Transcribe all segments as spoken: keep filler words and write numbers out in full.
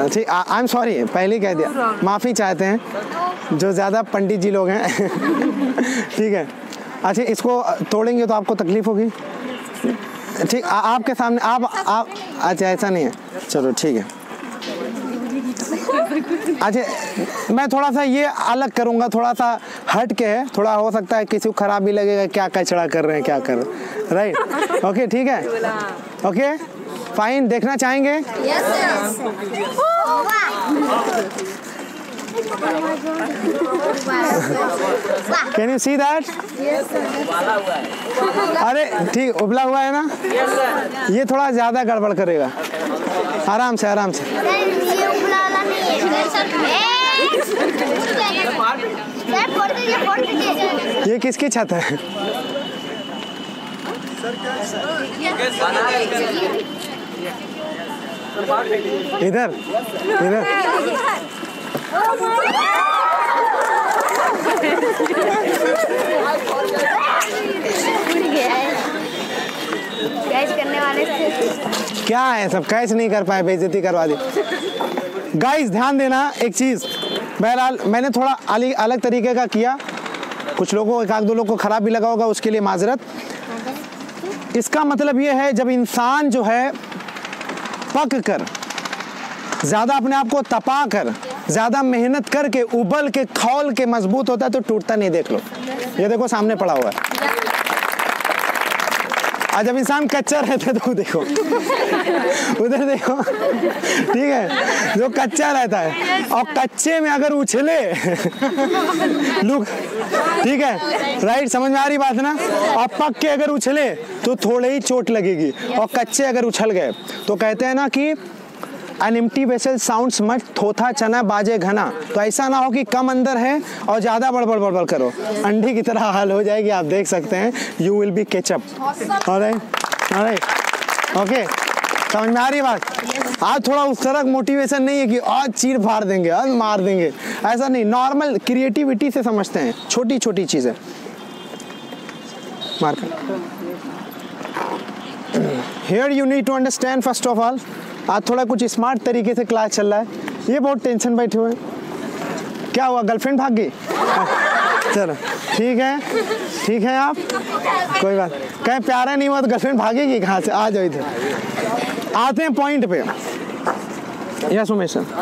ठीक, I am sorry, पहले कह दिया, माफ़ी चाहते हैं जो ज़्यादा पंडित जी लोग हैं। ठीक है, अच्छा इसको तोड़ेंगे तो आपको तकलीफ़ होगी। ठीक, आपके सामने आप आप अच्छा ऐसा नहीं है, चलो ठीक है। अच्छा मैं थोड़ा सा ये अलग करूँगा, थोड़ा सा हट के है, थोड़ा हो सकता है किसी को ख़राब भी लगेगा, क्या कचड़ा कर रहे हैं क्या कर रहे हैं, राइट। ओके ठीक है, ओके फाइन। देखना चाहेंगे? Yes can you see that? अरे ठीक, उबला हुआ है ना? ये थोड़ा ज़्यादा गड़बड़ करेगा, आराम से आराम से। ये किसकी छत है? इधर इधर कैच करने वाले थे। क्या है, सब कैच नहीं कर पाए, बेइज्जती करवा दी। गाइस ध्यान देना एक चीज़, बहरहाल मैंने थोड़ा अलग अलग तरीके का किया, कुछ लोगों को, एक आध दो लोगों को ख़राब भी लगा होगा, उसके लिए माजरत। इसका मतलब ये है जब इंसान जो है पक कर, ज़्यादा अपने आप को तपा कर, ज़्यादा मेहनत करके, उबल के, खौल के मजबूत होता है तो टूटता नहीं। देख लो, ये देखो सामने पड़ा हुआ है। आज जब इंसान कच्चा रहता है तो देखो उधर देखो, ठीक है, जो कच्चा रहता है और कच्चे में अगर उछले लुक, ठीक है, राइट, समझ में आ रही बात ना? और पक के अगर उछले तो थोड़े ही चोट लगेगी, और कच्चे अगर उछल गए तो कहते हैं ना कि An empty vessel sounds much, थोथा चना बाजे घना। तो ऐसा ना हो कि कम अंदर है और ज़्यादा बड़बड़ बड़बड़ करो, अंडे की तरह हाल हो जाएगी। आप देख सकते हैं, you will be ketchup. Alright alright okay, समझ में आ रही बात? आज थोड़ा उस तरह मोटिवेशन नहीं है कि आज चीर फाड़ देंगे, आज मार देंगे, ऐसा नहीं। नॉर्मल क्रिएटिविटी से समझते हैं, छोटी छोटी चीज़ें मार कर। Here you need to understand first of all, आज थोड़ा कुछ स्मार्ट तरीके से क्लास चल रहा है। ये बहुत टेंशन बैठे हुए हैं। क्या हुआ, गर्लफ्रेंड भाग गई? चलो ठीक है, ठीक है, आप कोई बात, कहीं प्यारा नहीं हुआ तो गर्लफ्रेंड भागेगी कहाँ से? आ जाओ इधर। आते हैं पॉइंट पे। यस उमेश सर,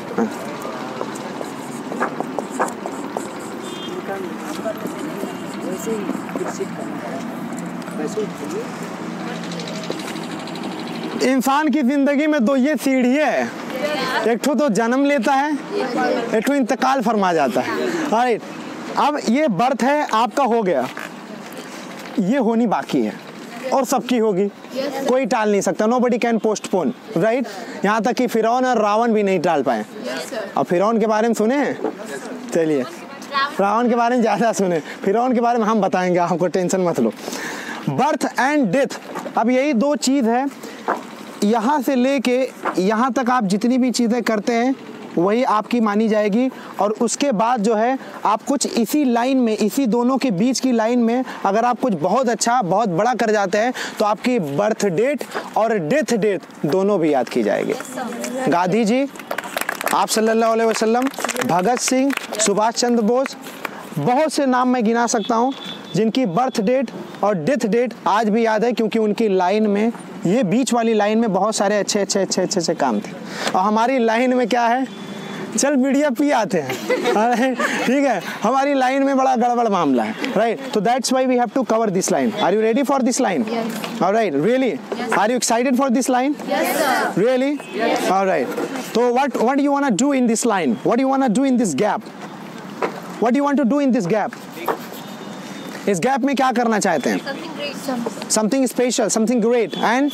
इंसान की जिंदगी में दो ये सीढ़ी है, एक ठो तो जन्म लेता है, एक ठो इंतकाल फरमा जाता है। राइट, अब ये बर्थ है आपका हो गया, ये होनी बाकी है और सबकी होगी, कोई टाल नहीं सकता। Nobody can postpone, right. यहाँ तक कि फिरौन और रावण भी नहीं टाल पाए। अब फिरौन के बारे में सुने? चलिए, रावण के बारे में ज़्यादा सुने, फिरौन के बारे में हम बताएंगे, आपको टेंशन मत लो। बर्थ एंड डेथ, अब यही दो चीज़ है, यहाँ से लेके यहाँ तक आप जितनी भी चीज़ें करते हैं वही आपकी मानी जाएगी। और उसके बाद जो है आप कुछ इसी लाइन में, इसी दोनों के बीच की लाइन में अगर आप कुछ बहुत अच्छा, बहुत बड़ा कर जाते हैं तो आपकी बर्थ डेट और डेथ डेट दोनों भी याद की जाएगी। गांधी जी, आप सल्लल्लाहु अलैहि वसल्लम, भगत सिंह, सुभाष चंद्र बोस, बहुत से नाम मैं गिना सकता हूँ जिनकी बर्थ डेट और डेथ डेट आज भी याद है, क्योंकि उनकी लाइन में, ये बीच वाली लाइन में बहुत सारे अच्छे अच्छे अच्छे अच्छे अच्छे काम थे। और हमारी लाइन में क्या है, चल मीडिया पी आते हैं, ठीक है, हमारी लाइन में बड़ा गड़बड़ मामला है, राइट। तो that's why we have to cover this line. Are you ready for this line? Alright, really? Are you excited for this line? Really? Alright, तो what what you want to do in this line? What you want to do in this gap? What you want to do in this gap? इस gap में क्या करना चाहते हैं? Something special, something great and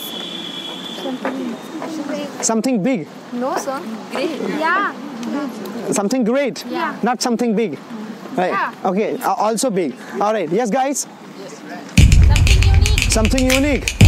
something big? No sir, great, या something great, yeah, not something big, right? Yeah. Okay, uh, also big. All right, yes guys, something unique, something unique.